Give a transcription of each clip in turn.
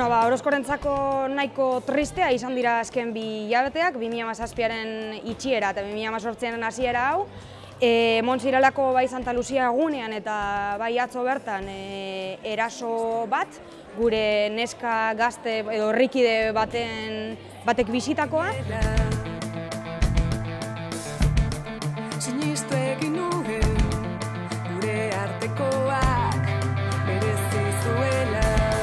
Orozkorentzako nahiko tristea izan dira azken bi hilabeteak, 2017aren itxiera eta 2018aren hasiera hau. Montziralako bai Santa Lucia egunean eta bai atzo bertan eraso bat, gure neska gazte edo herrikide batek bisitakoa. Sinistu egin nuen, gure artekoak merezi zuela.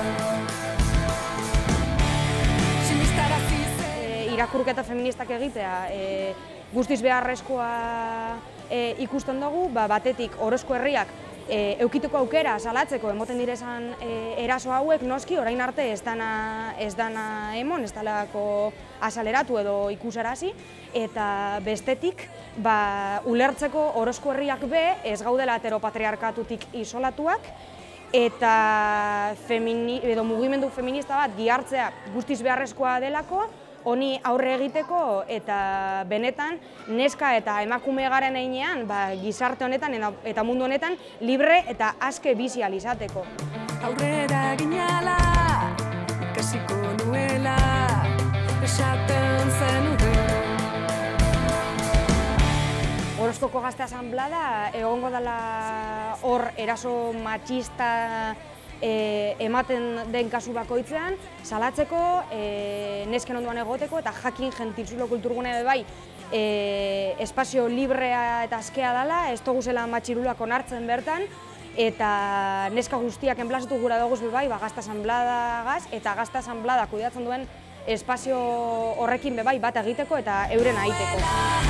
Irakurketa feministak egitea guztiz beharrezkoa ikusten dugu, batetik Orozko herriak eukiteko aukera salatzeko emoten direzan eraso hauek, noski orain arte ez dana emon, ez dalako azaleratu edo ikusarazi, eta bestetik ulertzeko Orozko herriak be ez gaudela heteropatriarkatutik isolatuak, eta mugimendu feminista bat gihartzea guztiz beharrezkoa delako, honi aurre egiteko eta benetan neska eta emakume garen heinean gizarte honetan eta mundu honetan libre eta aske bizi ahal izateko. Aurrera ginala, ikasiko nuela, esaten zenuen. Orozkoko Gazte Asanblada egongo dela hor eraso matxista ematen den kasu bakoitzean, salatzeko, nesken ondoan egoteko eta jakin gentilzulo kulturgune bai espazio librea eta askea dela, ez dugu zela matxirulak onartzen bertan, eta neska guztiak enplazatu gura dugu bai Gazte Asanbladagaz eta Gazte Asanblada kudeatzen duen espazio horrekin bai bat egiteko eta euren egiteko.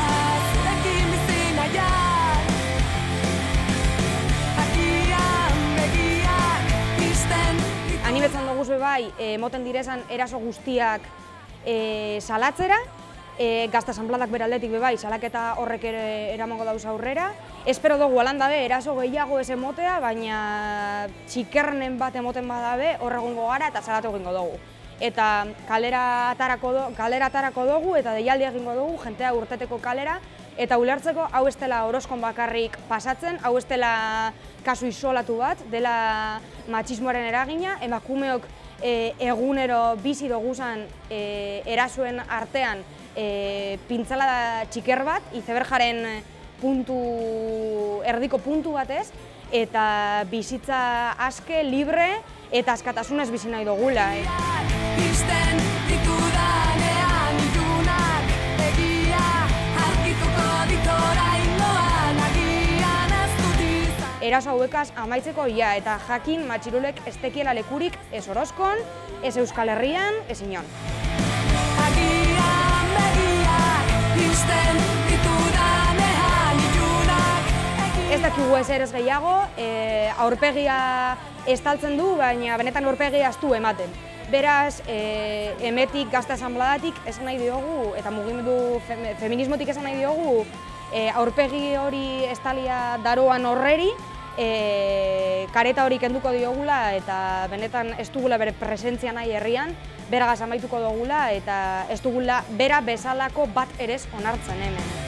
Animetzen dugu bai, moten direzan eraso guztiak salatzera, Gazte Asanbladak beraldetik bai, salaketa horrek eramango dauz aurrera. Espero dugu alandabe eraso gehiago ez emotea, baina txikernen bat emoten badabe horregungo gara eta salatu egingo dugu. Eta kalera atarako dugu eta deialdi egingo dugu, jentea urteteko kalera, eta ulertzeko hau ez dela Orozkon bakarrik pasatzen, hau ez dela kasu isolatu bat, dela matxismoaren eragina, emakumeok egunero bizi doguzan erasoen artean pintzalada txiker bat, izeberjaren erdiko puntu batez, eta bizitza aske, libre eta askatasunez bizi nahi dugula. Eraso hauekaz amaitzeko eta jakin matxirulek ez tekiela lekurik ez Orozkon, ez Euskal Herrian, ez inon. Ez dakigu ezer ez gehiago, aurpegia estaltzen du, baina benetan aurpegia ez du ematen. Beraz, emetik Gazte Asanbladatik esan nahi diogu, eta mugimendu feminismotik esan nahi diogu, aurpegi hori estalia daroan horreri, kareta hori kenduko diogula eta benetan ez dugula bere presentzia nahi herrian, beragaz amaituko dugula eta ez dugula bera bezalako bat ere onartzen hemen.